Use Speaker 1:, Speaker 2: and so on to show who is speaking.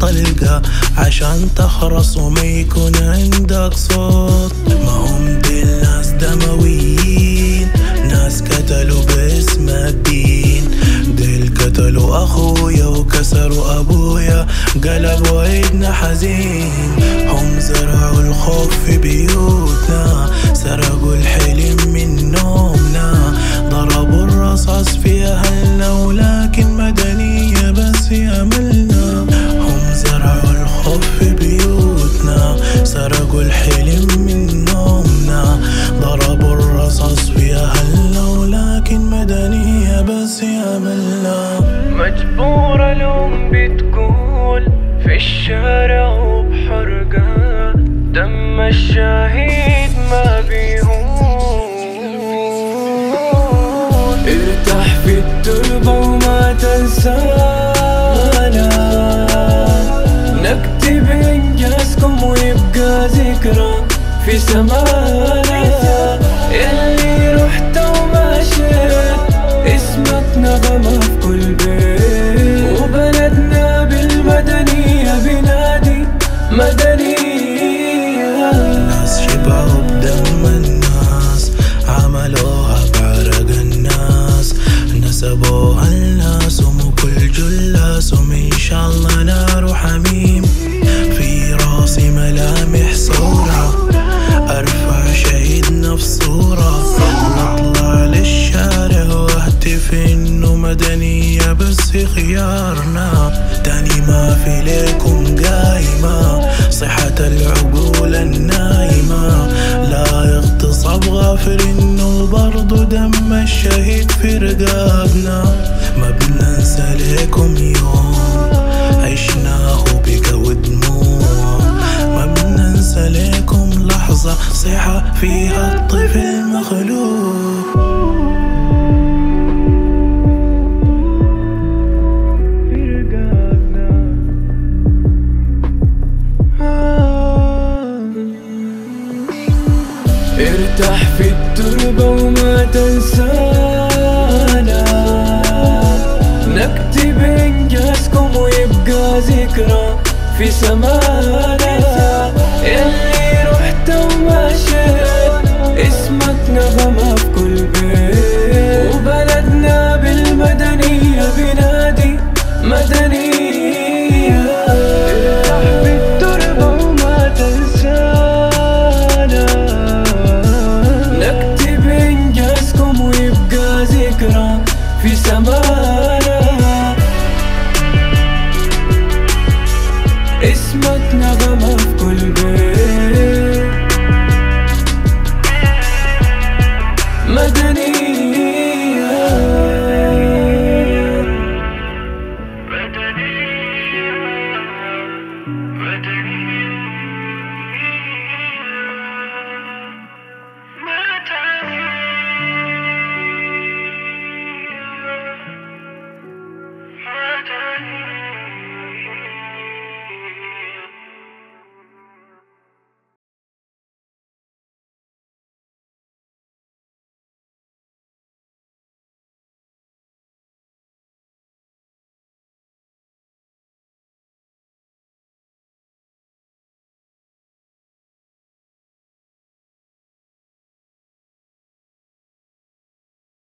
Speaker 1: الطلقة عشان تخرس وما يكون عندك صوت. ما هم دي الناس دمويين، ناس قتلوا باسم الدين. ديل قتلوا أخويا وكسروا أبويا، قلبوا عيدنا حزين. هم زرعوا الخوف في بيوتنا، سرقوا الحلم من نومنا، ضربوا الرصاص في أهلنا ولكن مدنية بس يأملنا. هم زرعوا الخوف في بيوتنا، سرقوا الحلم من نومنا، ضربوا الرصاص في أهلنا ولكن مدنية بس يأملنا.
Speaker 2: مجبورة الأم بتقول في الشارع وبحرقة، دم الشهيد ما بيهون. ارتاح في التربة وما تنسانا، نكتب إنجازكم ويبقى ذكرى في سمانا. اللي رحت ومشيت اسمك نغمة في كل بيت، وبلدنا بالمدنية بنادي مدنية.
Speaker 1: الناس شبعوا بدم الناس، عملوها بعرق الناس، نسبوها الناس وكل جلاسهم إن شاء الله نار وحميم. في راسي ملامح صورة، أرفع شهيدنا في صورة، نطلع للشارع واهتف إنه مدنية بس خيارنا. تاني ما في ليكم قايمة، صحة العقول النايمة لا يغتصب غافر إنه برضو دم الشهيد في رقابنا. ما بننسى ليكم يوم عشناه بقى ودموع، ما بننسى ليكم لحظة صحة فيها الطفل مخلوق.
Speaker 2: ارتاح في التربة وما تنسانا، نكتب إنجازكم ويبقى ذكرى في سمانا. اللي رحت ومشيت اسمك نغمة في كل بيت، وبلدنا بالمدنية بنادي مدنية. ارتاح في التربة وما تنسانا، نكتب إنجازكم ويبقى ذكرى في سمانا. اسمك نغمة في كل بيت.